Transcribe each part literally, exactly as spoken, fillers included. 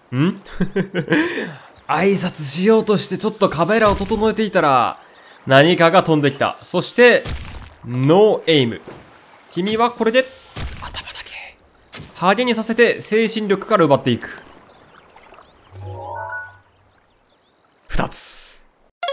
ん挨拶しようとしてちょっとカメラを整えていたら、何かが飛んできた。そして、ノーエイム。君はこれで、頭だけ。ハゲにさせて精神力から奪っていく。二つ。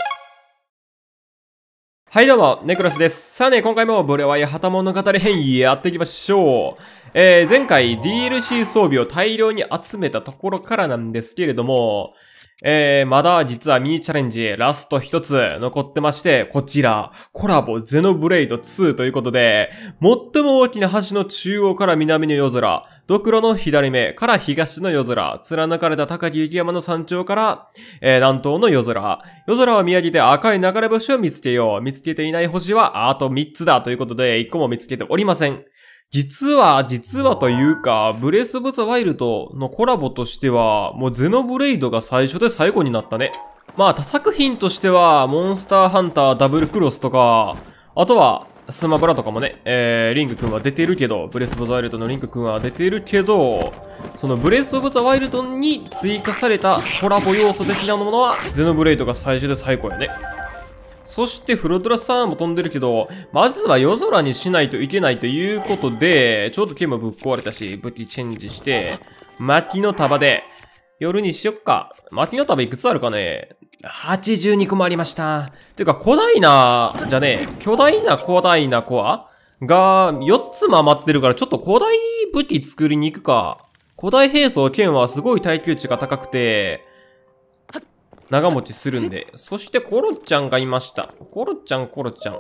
はいどうも、ネクラスです。さあね、今回もブレワイ旗物語編やっていきましょう。えー、前回 ディーエルシー 装備を大量に集めたところからなんですけれども、えー、まだ実はミニチャレンジラスト一つ残ってまして、こちら、コラボゼノブレイドツーということで、最も大きな橋の中央から南の夜空、ドクロの左目から東の夜空、貫かれた高き雪山の山頂から、えー、南東の夜空、夜空を見上げて赤い流れ星を見つけよう。見つけていない星はあとみっつだということで、いっこも見つけておりません。実は、実はというか、ブレスオブザワイルドのコラボとしては、もうゼノブレイドが最初で最後になったね。まあ他作品としては、モンスターハンターダブルクロスとか、あとは、スマブラとかもね、えー、リンクくんは出てるけど、ブレスオブザワイルドのリンクくんは出てるけど、そのブレスオブザワイルドに追加されたコラボ要素的なものは、ゼノブレイドが最初で最後やね。そしてフロドラさんも飛んでるけど、まずは夜空にしないといけないということで、ちょうど剣もぶっ壊れたし、武器チェンジして、薪の束で、夜にしよっか。薪の束いくつあるかね ?はちじゅうにこもありました。てか、古代な、じゃねえ、巨大な古代なコアがよっつも余ってるから、ちょっと古代武器作りに行くか。古代兵装剣はすごい耐久値が高くて、長持ちするんで。そしてコロちゃんがいました。コロちゃん、コロちゃん。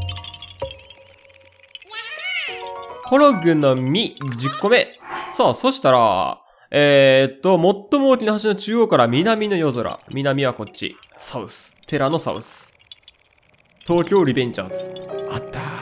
コログの実じゅっこめ。さあ、そしたら、えー、っと、最も大きな橋の中央から南の夜空。南はこっち。サウス。テラのサウス。東京リベンジャーズ。あったー。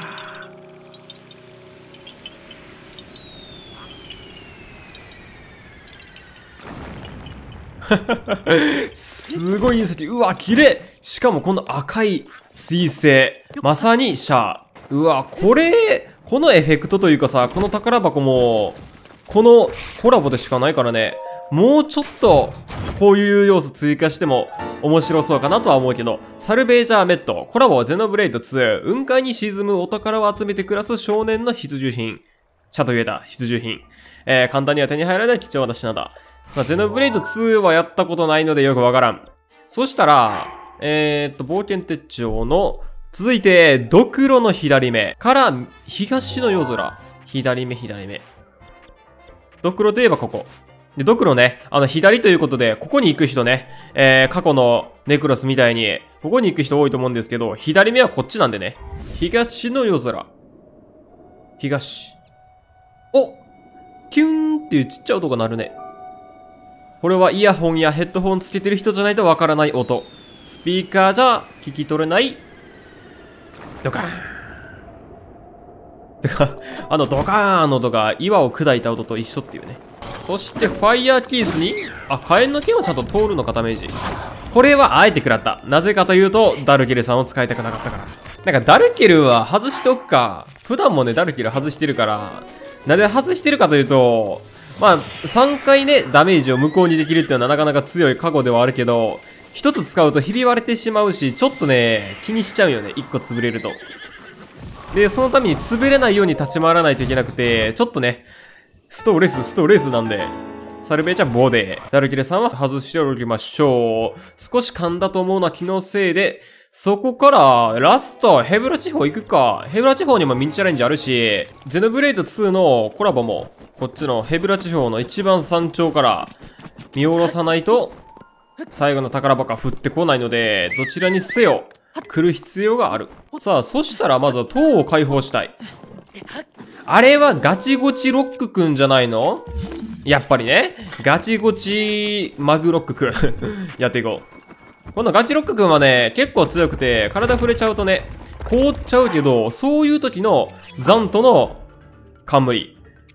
すごい隕石。うわ、綺麗。しかもこの赤い彗星。まさにシャア。うわ、これ、このエフェクトというかさ、この宝箱も、このコラボでしかないからね。もうちょっと、こういう要素追加しても面白そうかなとは思うけど、サルベージャーメット。コラボはゼノブレイドツー。雲海に沈むお宝を集めて暮らす少年の必需品。ちゃんと言えた。必需品。えー、簡単には手に入らない貴重な品だ。まあ、ゼノブレイドツーはやったことないのでよくわからん。そしたら、えーっと、冒険手帳の、続いて、ドクロの左目から東の夜空。左目、左目。ドクロといえばここ。で、ドクロね、あの、左ということで、ここに行く人ね、えー、過去のネクロスみたいに、ここに行く人多いと思うんですけど、左目はこっちなんでね。東の夜空。東。お！キューンっていうちっちゃい音が鳴るね。これはイヤホンやヘッドホンつけてる人じゃないとわからない音。スピーカーじゃ聞き取れない。ドカーン。てか、あのドカーンの音が岩を砕いた音と一緒っていうね。そしてファイヤーキースに、あ、火炎の剣はちゃんと通るのかダメージ。これはあえて食らった。なぜかというと、ダルケルさんを使いたくなかったから。なんかダルケルは外しておくか。普段もね、ダルケル外してるから。なぜ外してるかというと、まあ、さんかいね、ダメージを無効にできるっていうのはなかなか強い過去ではあるけど、ひとつ使うとひび割れてしまうし、ちょっとね、気にしちゃうよね。いっこ潰れると。で、そのために潰れないように立ち回らないといけなくて、ちょっとね、ストレス、ストレスなんで、サルベーちゃんボデー。ダルキレさんは外しておきましょう。少し噛んだと思うのは気のせいで、そこからラストヘブラ地方行くか。ヘブラ地方にもミニチャレンジあるし、ゼノブレイドツーのコラボもこっちのヘブラ地方の一番山頂から見下ろさないと最後の宝箱は降ってこないので、どちらにせよ来る必要がある。さあ、そしたらまずは塔を解放したい。あれはガチゴチロックくんじゃないの？やっぱりね、ガチゴチマグロックくんやっていこう。このガチロックくんはね、結構強くて、体触れちゃうとね、凍っちゃうけど、そういう時のザントの冠。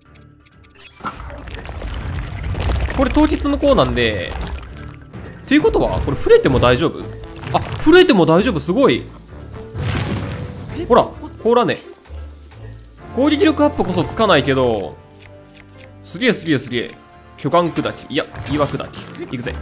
これ凍結無効なんで、っていうことは、これ触れても大丈夫？あ、触れても大丈夫、すごい。ほら、凍らね。攻撃力アップこそつかないけど、すげえすげえすげえ。 巨岩砕き。いや、岩砕き。いくぜ。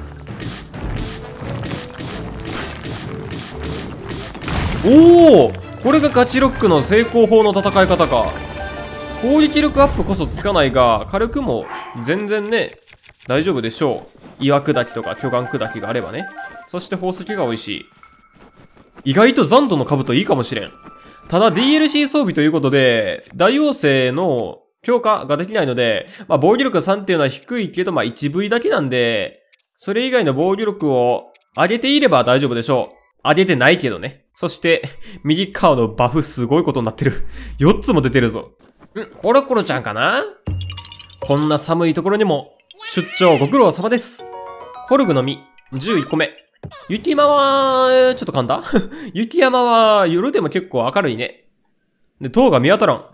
おお、これがガチロックの成功法の戦い方か。攻撃力アップこそつかないが、火力も全然ね、大丈夫でしょう。岩砕きとか巨岩砕きがあればね。そして宝石が美味しい。意外と残土の兜いいかもしれん。ただ ディーエルシー 装備ということで、大王星の強化ができないので、まあ防御力さんっていうのは低いけど、まあ ワンブイ だけなんで、それ以外の防御力を上げていれば大丈夫でしょう。上げてないけどね。そして、右側のバフすごいことになってる。よっつも出てるぞ。ん、コロコロちゃんかな？こんな寒いところにも、出張ご苦労様です。コルグの実、じゅういっこめ。雪山は、ちょっと噛んだ雪山は夜でも結構明るいね。で、塔が見当たらん。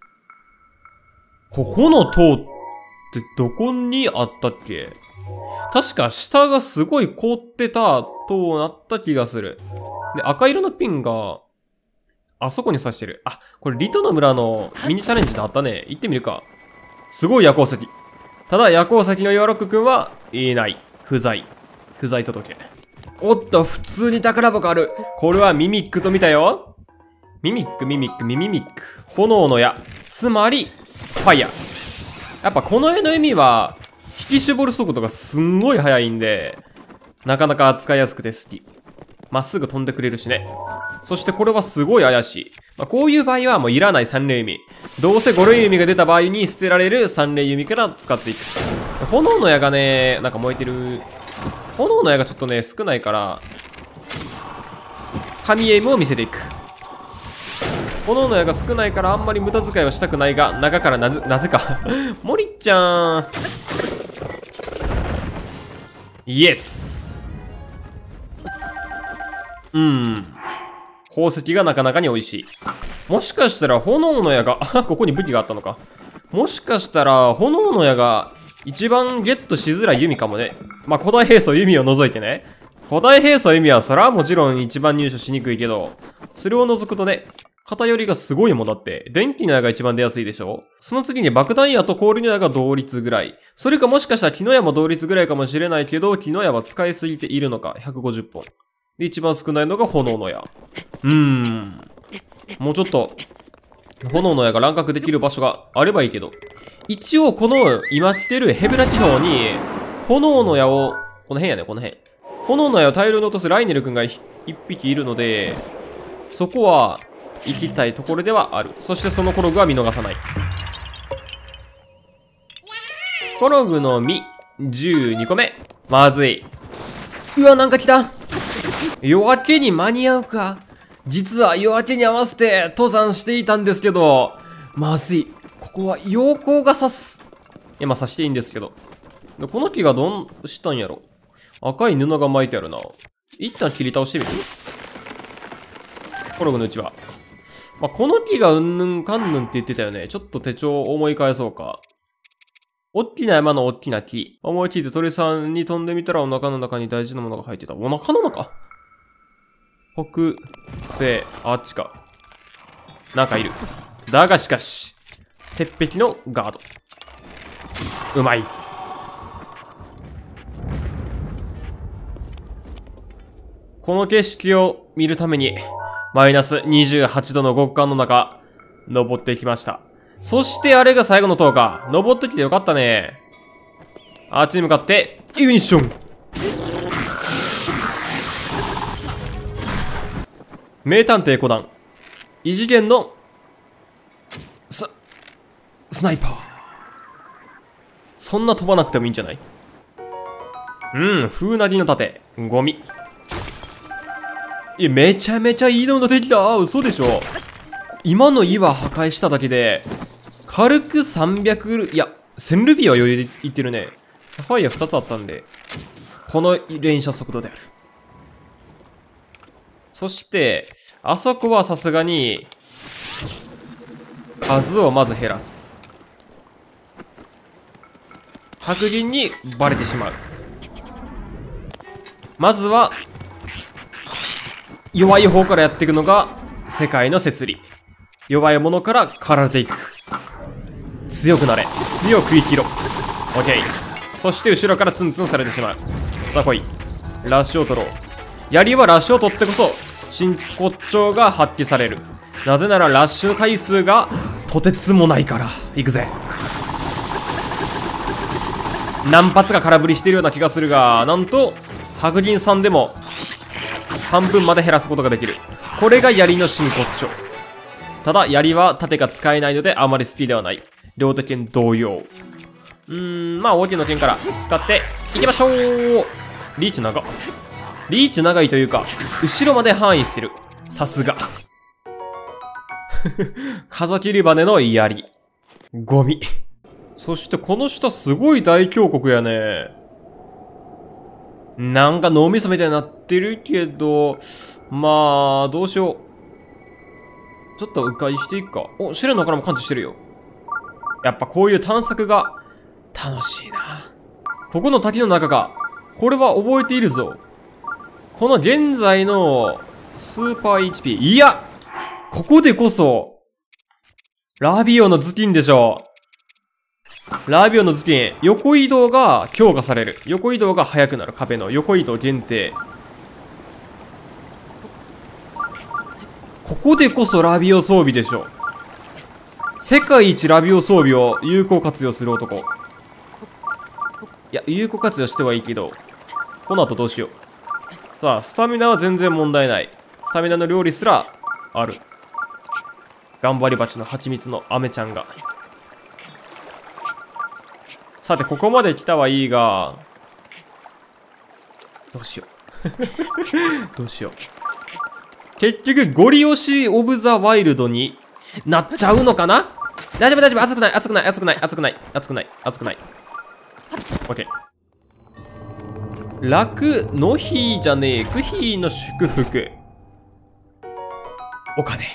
ここの塔ってどこにあったっけ？確か下がすごい凍ってた塔なった気がする。で、赤色のピンが、あそこに刺してる。あ、これリトの村のミニチャレンジであったね。行ってみるか。すごい夜行石。ただ夜行石のヨーロック君はいない。不在。不在届。おっと、普通に宝箱ある。これはミミックと見たよ。ミミック、ミミック、ミミミック。炎の矢。つまり、ファイヤー。やっぱこの絵の意味は、引き絞る速度がすんごい速いんで、なかなか扱いやすくて好き。まっすぐ飛んでくれるしね。そしてこれはすごい怪しい。まあ、こういう場合はもういらない三連弓。どうせ五連弓が出た場合に捨てられる三連弓から使っていく。炎の矢がね、なんか燃えてる。炎の矢がちょっとね、少ないから、神エイムを見せていく。炎の矢が少ないからあんまり無駄遣いはしたくないが、中からなぜ、なぜか。モリちゃん。イエス。うん。宝石がなかなかに美味しい。もしかしたら炎の矢が、あ、ここに武器があったのか。もしかしたら炎の矢が一番ゲットしづらい弓かもね。まあ、古代兵装弓を除いてね。古代兵装弓はそれはもちろん一番入手しにくいけど、それを除くとね、偏りがすごいもんだって。電気の矢が一番出やすいでしょ？その次に爆弾矢と氷の矢が同率ぐらい。それかもしかしたら木の矢も同率ぐらいかもしれないけど、木の矢は使いすぎているのか。ひゃくごじゅっぽん。で、一番少ないのが炎の矢。うーん。もうちょっと、炎の矢が乱獲できる場所があればいいけど。一応、この、今来てるヘブラ地方に、炎の矢を、この辺やね、この辺。炎の矢を大量に落とすライネル君が一匹いるので、そこは、行きたいところではある。そしてそのコログは見逃さない。コログの実、じゅうにこめ。まずい。うわ、なんか来た。夜明けに間に合うか。実は夜明けに合わせて登山していたんですけど、まずい。ここは陽光が差す。いや、まあ差していいんですけど。この木がどうしたんやろ。赤い布が巻いてあるな。一旦切り倒してみる。コログのうちは。まあ、この木がうんぬんかんぬんって言ってたよね。ちょっと手帳を思い返そうか。おっきな山のおっきな木。思い切って鳥さんに飛んでみたらお腹の中に大事なものが入ってた。お腹の中？北西、あっちか。なんかいる。だがしかし、鉄壁のガード。うまい。この景色を見るために、マイナスにじゅうはちどの極寒の中、登ってきました。そしてあれが最後の塔か。登ってきてよかったね。あっちに向かって、イグニッション。名探偵コナン。異次元の、ス、スナイパー。そんな飛ばなくてもいいんじゃない？うん、風なぎの盾。ゴミ。いや、めちゃめちゃいいのができた。嘘でしょ。今の岩破壊しただけで、軽くさんびゃく、いや、せんルビーは余裕でいってるね。サファイアふたつあったんで、この連射速度である。そして、あそこはさすがに、数をまず減らす。白銀にバレてしまう。まずは、弱い方からやっていくのが世界の摂理。弱いものから狩られていく。強くなれ。強く生きろ。オッケー。 そして後ろからツンツンされてしまう。さあ来い。ラッシュを取ろう。槍はラッシュを取ってこそ真骨頂が発揮される。なぜならラッシュ回数がとてつもないから。いくぜ。何発か空振りしているような気がするが、なんと白銀さんでも半分まで減らすことができる。これが槍の真骨頂。ただ槍は盾が使えないのであまり好きではない。両手剣同様。うーん、まあ大きな剣から使っていきましょう。リーチ長。リーチ長いというか後ろまで範囲してる。さすが。風切り羽の槍。ゴミ。そしてこの下すごい大峡谷やね。なんか脳みそみたいになってるけど、まあ、どうしよう。ちょっと迂回していくか。お、試練のからも感知してるよ。やっぱこういう探索が楽しいな。ここの滝の中か。これは覚えているぞ。この現在のスーパー エイチピー。いやここでこそ、ラビオの頭巾でしょ。ラビオの頭巾。横移動が強化される。横移動が速くなる。壁の横移動限定。ここでこそラビオ装備でしょ。世界一ラビオ装備を有効活用する男。いや、有効活用してはいいけど、この後どうしよう。さあ、スタミナは全然問題ない。スタミナの料理すらある。頑張り蜂の蜂蜜のアメちゃんが。さて、ここまで来たはいいが、どうしよう。どうしよう。結局、ゴリ押しオブザワイルドになっちゃうのかな。大丈夫大丈夫。熱くない熱くない熱くない熱くない熱くない熱くない。オッケー。楽の日じゃねえ。クヒの祝福。お金。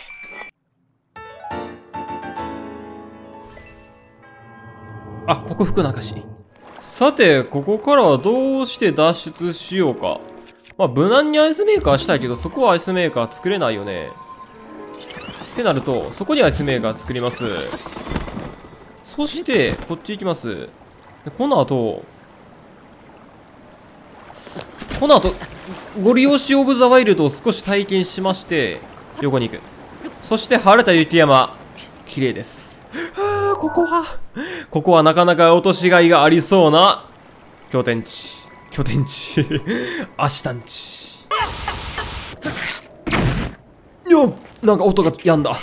あ、克服の証。さて、ここからはどうして脱出しようか。まあ、無難にアイスメーカーしたいけど、そこはアイスメーカー作れないよね。ってなると、そこにアイスメーカー作ります。そして、こっち行きます。で、この後、この後、ゴリ押しオブザワイルドを少し体験しまして、横に行く。そして、晴れた雪山。綺麗です。はあ、ここは、ここはなかなか落としがいがありそうな、拠点地。拠点地。アシタン地。よっ、なんか音が止んだ。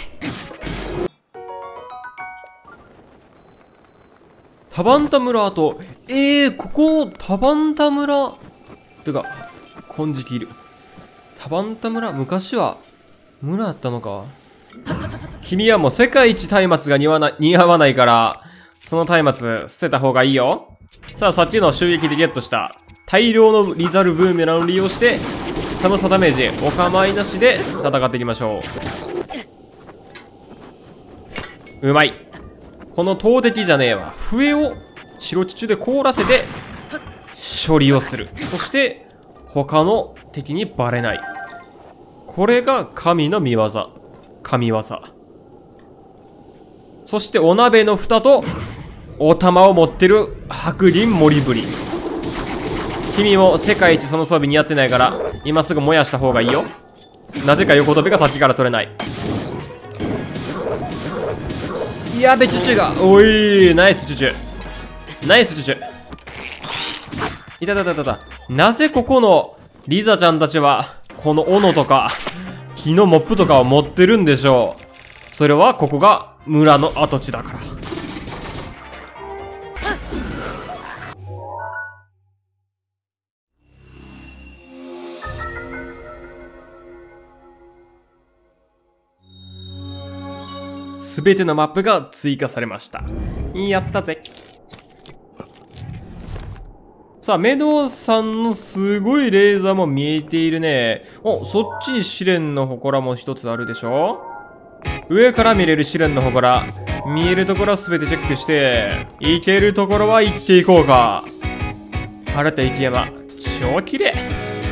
タバンタ村と、えー、ここ、タバンタ村てか、金色いる。タバンタ村、昔は、村だったのか。君はもう世界一松明が似合わない、似合わないから、その松明捨てた方がいいよ。さあ、さっきの襲撃でゲットした。大量のリザルブーメランを利用して、寒さダメージ、お構いなしで戦っていきましょう。うまい。この投擲じゃねえわ。笛を白チュチュで凍らせて処理をする。そして他の敵にバレない。これが神の見業。神業。そしてお鍋の蓋とお玉を持ってる白銀森ぶり。君も世界一その装備似合ってないから今すぐ燃やした方がいいよ。なぜか横跳びがさっきから取れない。やべ、チュチュが。おい、ナイスチュチュ。ナイスチュチュ。いたたたたた。なぜここのリザちゃんたちは、この斧とか、木のモップとかを持ってるんでしょう。それはここが村の跡地だから。すべてのマップが追加されました。やったぜ。さあ、メドウさんのすごいレーザーも見えているね。お、そっちに試練の祠も一つあるでしょ。上から見れる試練の祠。見えるところはすべてチェックして、行けるところは行っていこうか。晴れた雪山。超綺麗。